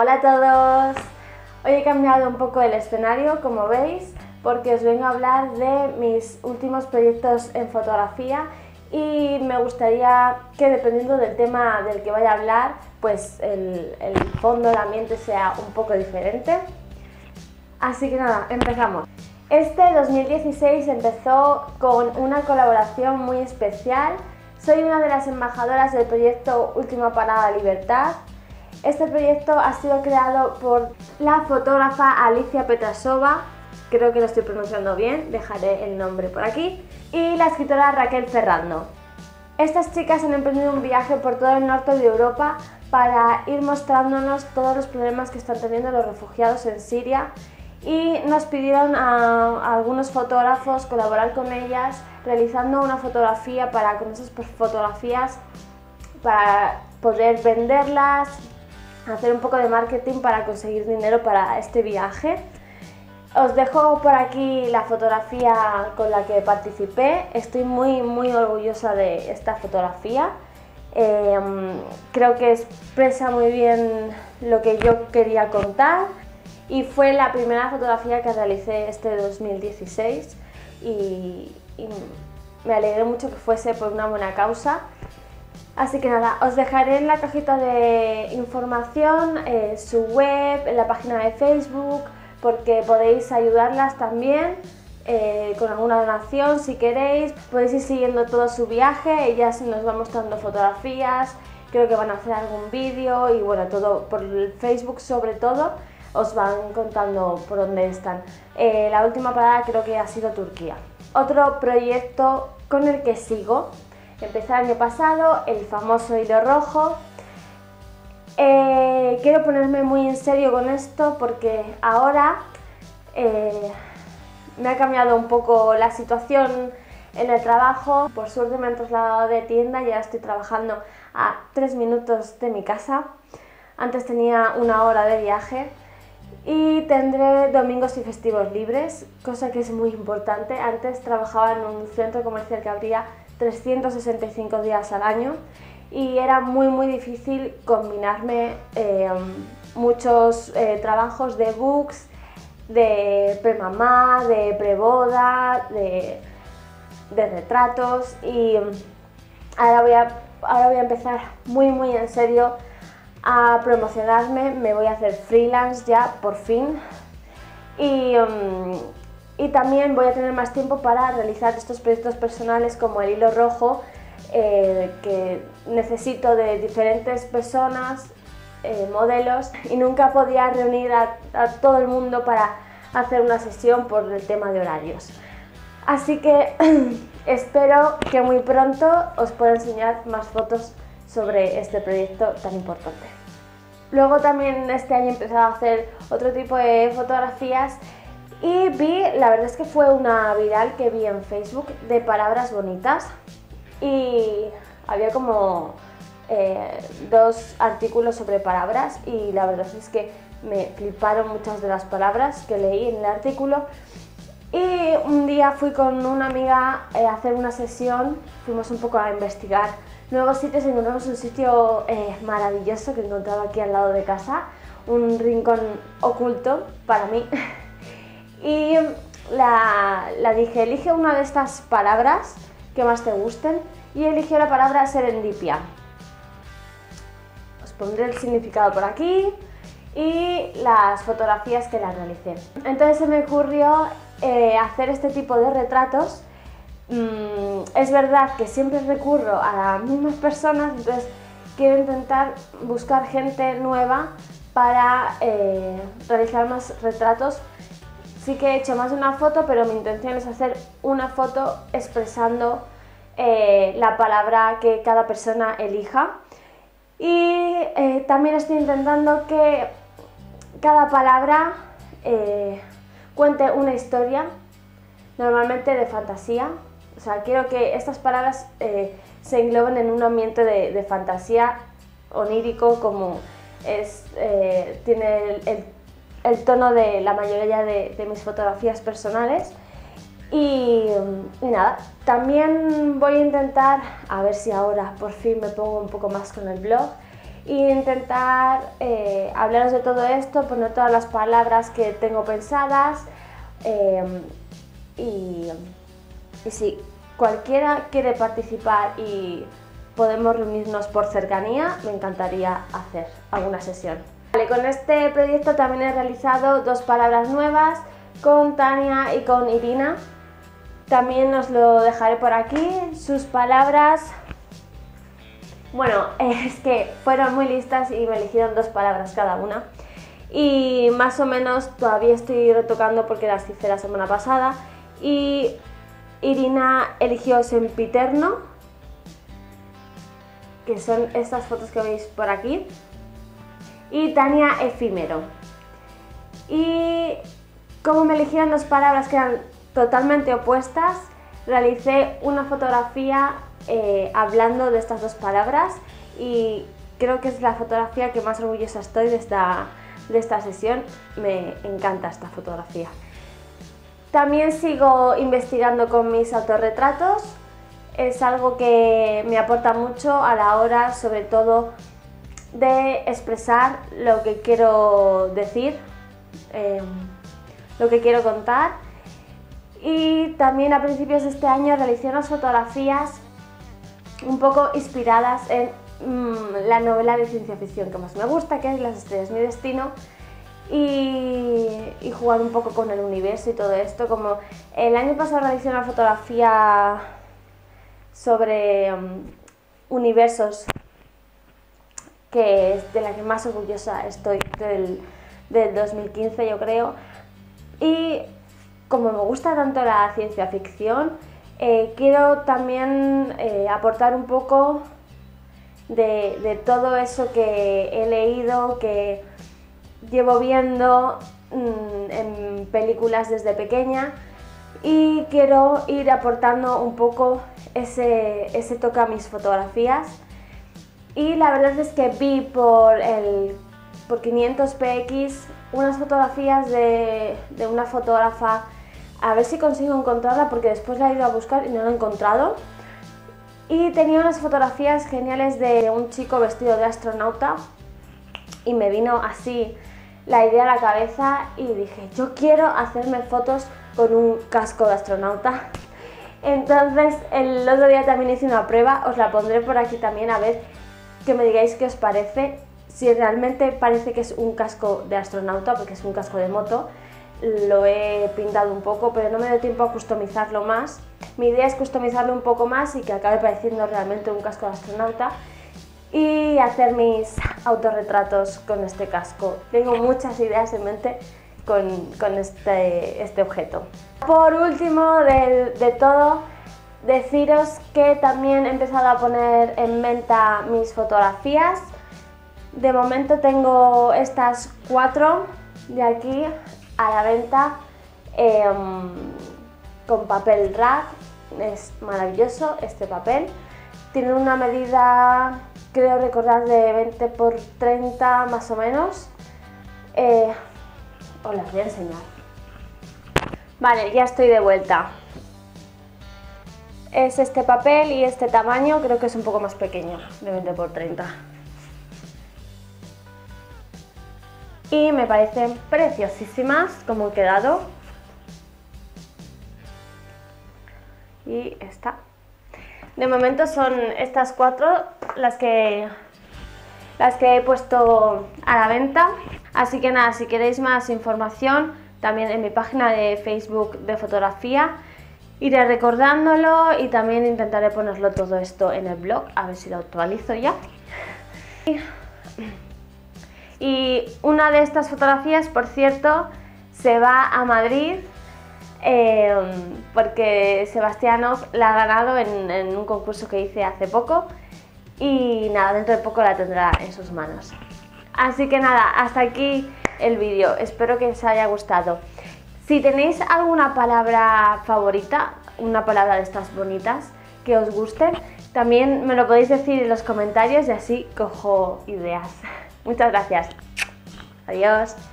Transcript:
Hola a todos, hoy he cambiado un poco el escenario, como veis, porque os vengo a hablar de mis últimos proyectos en fotografía y me gustaría que, dependiendo del tema del que vaya a hablar, pues el fondo, el ambiente sea un poco diferente. Así que nada, empezamos. Este 2016 empezó con una colaboración muy especial. Soy una de las embajadoras del proyecto Última Parada Libertad. Este proyecto ha sido creado por la fotógrafa Alicia Petrasova, creo que lo estoy pronunciando bien, dejaré el nombre por aquí, y la escritora Raquel Ferrando. Estas chicas han emprendido un viaje por todo el norte de Europa para ir mostrándonos todos los problemas que están teniendo los refugiados en Siria, y nos pidieron a algunos fotógrafos colaborar con ellas realizando una fotografía con esas fotografías para poder venderlas, hacer un poco de marketing para conseguir dinero para este viaje. Os dejo por aquí la fotografía con la que participé. Estoy muy orgullosa de esta fotografía. Creo que expresa muy bien lo que yo quería contar y fue la primera fotografía que realicé este 2016 y me alegré mucho que fuese por una buena causa. Así que nada, os dejaré en la cajita de información su web, la página de Facebook, porque podéis ayudarlas también con alguna donación si queréis. Podéis ir siguiendo todo su viaje, ellas nos van mostrando fotografías, creo que van a hacer algún vídeo y bueno, todo por el Facebook sobre todo, os van contando por dónde están. La última parada creo que ha sido Turquía. Otro proyecto con el que sigo. Empecé el año pasado, el famoso hilo rojo. Quiero ponerme muy en serio con esto porque ahora me ha cambiado un poco la situación en el trabajo. Por suerte me han trasladado de tienda y ahora estoy trabajando a 3 minutos de mi casa. Antes tenía 1 hora de viaje y tendré domingos y festivos libres, cosa que es muy importante. Antes trabajaba en un centro comercial que abría 365 días al año y era muy difícil combinarme muchos trabajos de books, de premamá, de preboda, de retratos y ahora voy a empezar muy en serio a promocionarme. Me voy a hacer freelance ya por fin y también voy a tener más tiempo para realizar estos proyectos personales como el hilo rojo, que necesito de diferentes personas, modelos, y nunca podía reunir a todo el mundo para hacer una sesión por el tema de horarios. Así que espero que muy pronto os pueda enseñar más fotos sobre este proyecto tan importante. Luego también este año he empezado a hacer otro tipo de fotografías y la verdad es que fue una viral que vi en Facebook de palabras bonitas y había como 2 artículos sobre palabras y la verdad es que me fliparon muchas de las palabras que leí en el artículo. Y un día fui con una amiga a hacer una sesión, fuimos un poco a investigar nuevos sitios y encontramos un sitio maravilloso que he encontrado aquí al lado de casa, un rincón oculto para mí. Y la dije, elige una de estas palabras que más te gusten, y eligió la palabra serendipia. Os pondré el significado por aquí y las fotografías que la realicé. Entonces se me ocurrió hacer este tipo de retratos. Es verdad que siempre recurro a las mismas personas, entonces quiero intentar buscar gente nueva para realizar más retratos. Sí que he hecho más de una foto, pero mi intención es hacer una foto expresando la palabra que cada persona elija. Y también estoy intentando que cada palabra cuente una historia, normalmente de fantasía. O sea, quiero que estas palabras se engloben en un ambiente de fantasía onírico, como tiene el tono de la mayoría de mis fotografías personales. Y nada, también voy a intentar, a ver si ahora por fin me pongo un poco más con el blog, e intentar hablaros de todo esto, poner todas las palabras que tengo pensadas y si cualquiera quiere participar y podemos reunirnos por cercanía, me encantaría hacer alguna sesión. Vale, con este proyecto también he realizado 2 palabras nuevas con Tania y con Irina. También os lo dejaré por aquí, sus palabras. Bueno, es que fueron muy listas y me eligieron 2 palabras cada una. Y más o menos todavía estoy retocando porque las hice la semana pasada. Y Irina eligió sempiterno, que son estas fotos que veis por aquí. Y Tania efímero. Y como me eligieron 2 palabras que eran totalmente opuestas, realicé una fotografía hablando de estas 2 palabras y creo que es la fotografía que más orgullosa estoy de esta sesión. Me encanta esta fotografía. También sigo investigando con mis autorretratos. Es algo que me aporta mucho a la hora, sobre todo, de expresar lo que quiero decir, lo que quiero contar. Y también a principios de este año realicé unas fotografías un poco inspiradas en la novela de ciencia ficción que más me gusta, que es Las estrellas mi destino, y jugar un poco con el universo y todo esto. Como el año pasado realicé una fotografía sobre universos, que es de la que más orgullosa estoy del 2015, yo creo. Y como me gusta tanto la ciencia ficción, quiero también aportar un poco de todo eso que he leído, que llevo viendo en películas desde pequeña, y quiero ir aportando un poco ese toque a mis fotografías. Y la verdad es que vi por 500px unas fotografías de una fotógrafa, a ver si consigo encontrarla porque después la he ido a buscar y no la he encontrado. Y tenía unas fotografías geniales de un chico vestido de astronauta y me vino así la idea a la cabeza y dije, yo quiero hacerme fotos con un casco de astronauta. Entonces el otro día también hice una prueba, os la pondré por aquí también, a ver que me digáis qué os parece, si realmente parece que es un casco de astronauta, porque es un casco de moto. Lo he pintado un poco, pero no me dio tiempo a customizarlo más. Mi idea es customizarlo un poco más y que acabe pareciendo realmente un casco de astronauta y hacer mis autorretratos con este casco. Tengo muchas ideas en mente con este objeto. Por último de todo, deciros que también he empezado a poner en venta mis fotografías. De momento tengo estas 4 de aquí a la venta con papel rack. Es maravilloso este papel. Tiene una medida, creo recordar, de 20 por 30 más o menos. Os las voy a enseñar. Vale, ya estoy de vuelta. Es este papel y este tamaño, creo que es un poco más pequeño, de 20 por 30. Y me parecen preciosísimas como han quedado. Y esta. De momento son estas 4 las que he puesto a la venta. Así que nada, si queréis más información, también en mi página de Facebook de fotografía iré recordándolo y también intentaré ponerlo todo esto en el blog, a ver si lo actualizo ya. Y una de estas fotografías, por cierto, se va a Madrid porque Sebastianov la ha ganado en un concurso que hice hace poco y nada, dentro de poco la tendrá en sus manos. Así que nada, hasta aquí el vídeo, espero que os haya gustado. Si tenéis alguna palabra favorita, una palabra de estas bonitas que os gusten, también me lo podéis decir en los comentarios y así cojo ideas. Muchas gracias. Adiós.